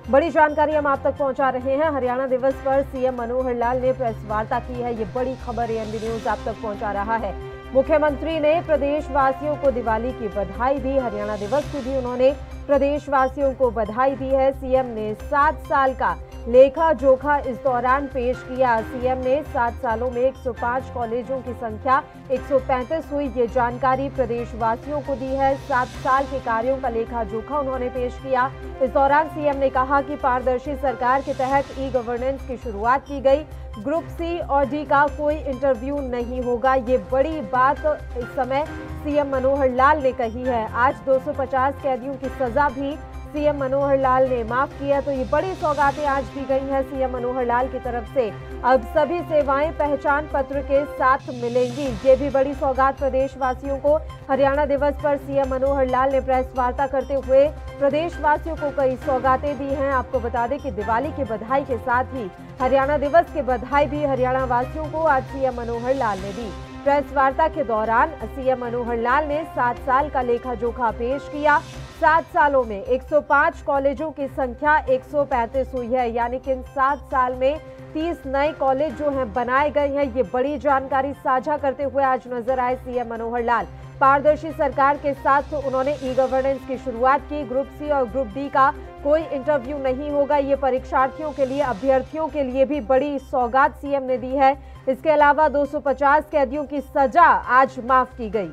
बड़ी जानकारी हम आप तक पहुंचा रहे हैं। हरियाणा दिवस पर सीएम मनोहर लाल ने प्रेस वार्ता की है। ये बड़ी खबर एएनबी न्यूज आप तक पहुंचा रहा है। मुख्यमंत्री ने प्रदेशवासियों को दिवाली की बधाई दी। हरियाणा दिवस की भी उन्होंने प्रदेशवासियों को बधाई दी है। सीएम ने 7 साल का लेखा जोखा इस दौरान पेश किया। सीएम ने 7 सालों में 105 कॉलेजों की संख्या 135 हुई। ये जानकारी प्रदेशवासियों को दी है। 7 साल के कार्यों का लेखा जोखा उन्होंने पेश किया। इस दौरान सीएम ने कहा कि पारदर्शी सरकार के तहत ई गवर्नेंस की शुरुआत की गई। ग्रुप सी और डी का कोई इंटरव्यू नहीं होगा। ये बड़ी बात इस समय सीएम मनोहर लाल ने कही है। आज 250 कैदियों की सजा भी सीएम मनोहर लाल ने माफ किया। तो ये बड़ी सौगातें आज दी गई हैं सीएम मनोहर लाल की तरफ से। अब सभी सेवाएं पहचान पत्र के साथ मिलेंगी। ये भी बड़ी सौगात प्रदेशवासियों को। हरियाणा दिवस पर सीएम मनोहर लाल ने प्रेस वार्ता करते हुए प्रदेशवासियों को कई सौगातें दी हैं। आपको बता दें कि दिवाली की बधाई के साथ ही हरियाणा दिवस की बधाई भी हरियाणा वासियों को आज सीएम मनोहर लाल ने दी। प्रेस वार्ता के दौरान सीएम मनोहर लाल ने 7 साल का लेखा जोखा पेश किया। 7 सालों में 105 कॉलेजों की संख्या 135 हुई है, यानी कि इन 7 साल में 30 नए कॉलेज जो हैं बनाए गए हैं। ये बड़ी जानकारी साझा करते हुए आज नजर आए सीएम मनोहर लाल। पारदर्शी सरकार के साथ उन्होंने ई गवर्नेंस की शुरुआत की। ग्रुप सी और ग्रुप डी का कोई इंटरव्यू नहीं होगा। ये परीक्षार्थियों के लिए, अभ्यर्थियों के लिए भी बड़ी सौगात सीएम ने दी है। इसके अलावा 250 कैदियों की सजा आज माफ की गई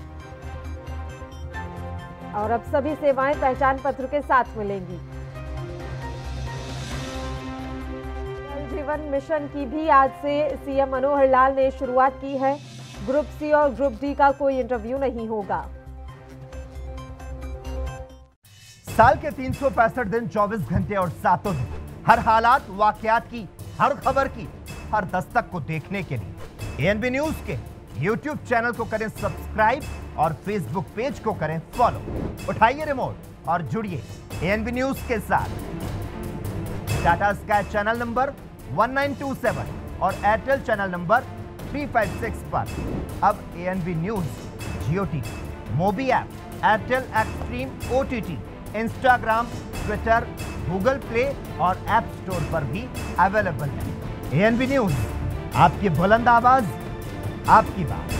और अब सभी सेवाएं पहचान पत्र के साथ मिलेंगी। जल जीवन मिशन की भी आज से सीएम मनोहर लाल ने शुरुआत की है। ग्रुप सी और ग्रुप डी का कोई इंटरव्यू नहीं होगा। साल के 365 दिन 24 घंटे और 7 दिन, हर हालात वाकयात की, हर खबर की, हर दस्तक को देखने के लिए एएनबी न्यूज के यूट्यूब चैनल को करें सब्सक्राइब और फेसबुक पेज को करें फॉलो। उठाइए रिमोट और जुड़िए एएनबी न्यूज के साथ। टाटा स्काई चैनल नंबर 1927 और एयरटेल चैनल नंबर 356 पर अब A N B news Jio TV, mobi app, Airtel Xtreme OTT, Instagram, Twitter, Google Play और ऐप स्टोर पर भी अवेलेबल है। एएनबी न्यूज, आपकी बुलंद आवाज, आपकी बात।